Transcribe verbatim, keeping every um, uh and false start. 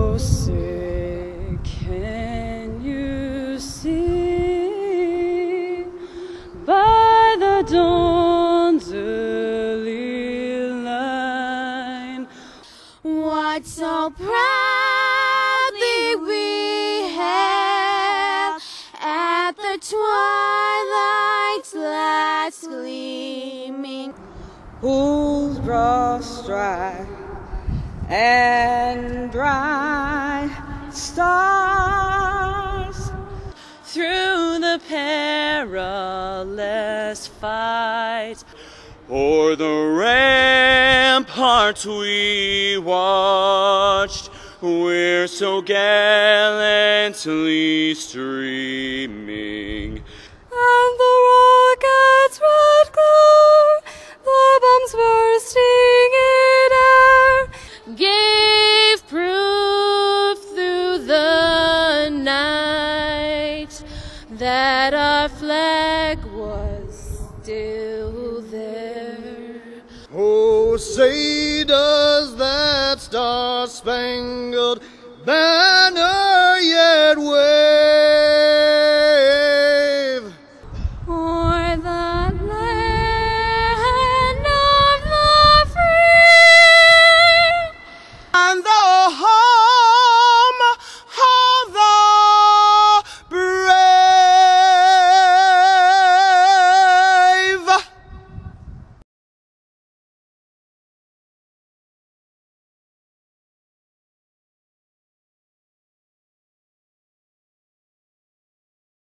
so sick, can you see by the dawn's early line what so proudly we hailed at the twilight's last gleaming, whose broad stride and bright stars through the perilous fight o'er the ramparts we watched, we're so gallantly streaming, and the rocket's red glow, the bombs bursting in air, gave proof through the night that our flag was still there. Oh, say does that star-spangled banner